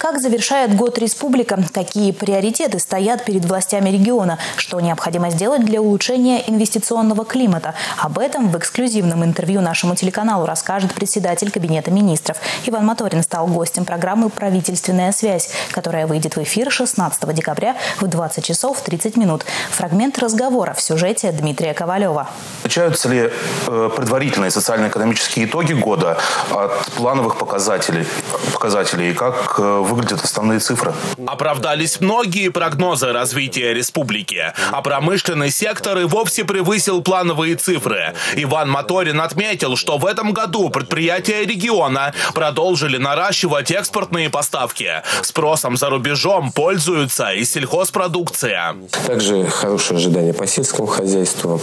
Как завершает год республика? Какие приоритеты стоят перед властями региона? Что необходимо сделать для улучшения инвестиционного климата? Об этом в эксклюзивном интервью нашему телеканалу расскажет председатель Кабинета министров. Иван Моторин стал гостем программы «Правительственная связь», которая выйдет в эфир 16 декабря в 20 часов 30 минут. Фрагмент разговора в сюжете Дмитрия Ковалева. Отличаются ли предварительные социально-экономические итоги года от плановых показателей? И как выглядят основные цифры? Оправдались многие прогнозы развития республики, а промышленный сектор и вовсе превысил плановые цифры. Иван Моторин отметил, что в этом году предприятия региона продолжили наращивать экспортные поставки. Спросом за рубежом пользуются и сельхозпродукция. Также хорошие ожидания по сельскому хозяйству.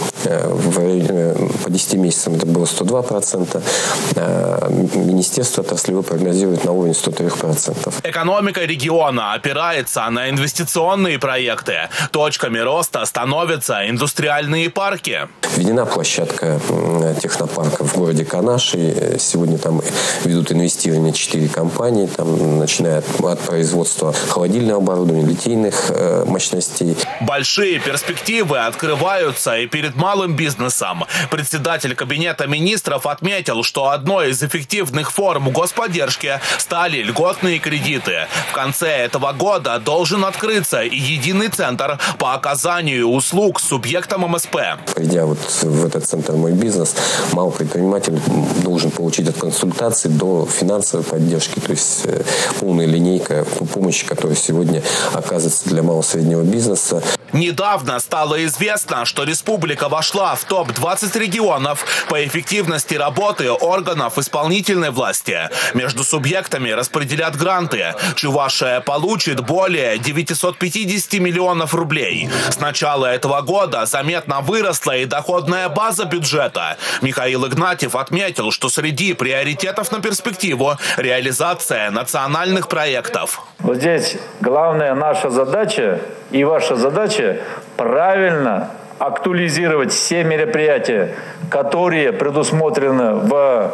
По 10 месяцам это было 102%. Министерство отраслевое прогнозирует на уровне 103%. Экономика региона опирается на инвестиционные проекты. Точками роста становятся индустриальные парки. Введена площадка технопарка в городе Канаши. Сегодня там ведут инвестирование 4 компании, там, начиная от производства холодильного оборудования, литейных мощностей. Большие перспективы открываются и перед малым бизнесом. Председатель Кабинета министров отметил, что одной из эффективных форм господдержки стали льготные кредиты. В конце этого года должен открыться и единый центр по оказанию услуг субъектам МСП. Придя вот в этот центр «Мой бизнес», малый предприниматель должен получить от консультации до финансовой поддержки, то есть полная линейка помощи, которая сегодня оказывается для малого и среднего бизнеса. Недавно стало известно, что республика вошла в топ-20 регионов по эффективности работы органов исполнительной власти. Между субъектами распределят гранты. Чувашия получит более 950 миллионов рублей. С начала этого года заметно выросла и доходная база бюджета. Михаил Игнатьев отметил, что среди приоритетов на перспективу реализация национальных проектов. Вот здесь главная наша задача и ваша задача правильно актуализировать все мероприятия, которые предусмотрены в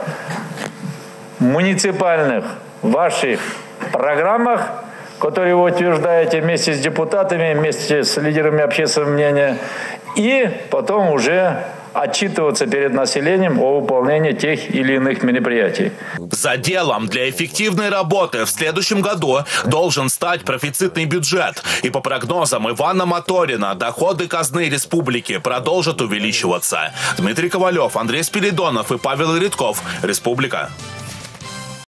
муниципальных ваших программах, которые вы утверждаете вместе с депутатами, вместе с лидерами общественного мнения, и потом уже отчитываться перед населением о выполнении тех или иных мероприятий. Заделом для эффективной работы в следующем году должен стать профицитный бюджет. И по прогнозам Ивана Моторина, доходы казны республики продолжат увеличиваться. Дмитрий Ковалев, Андрей Спиридонов и Павел Редков. Республика.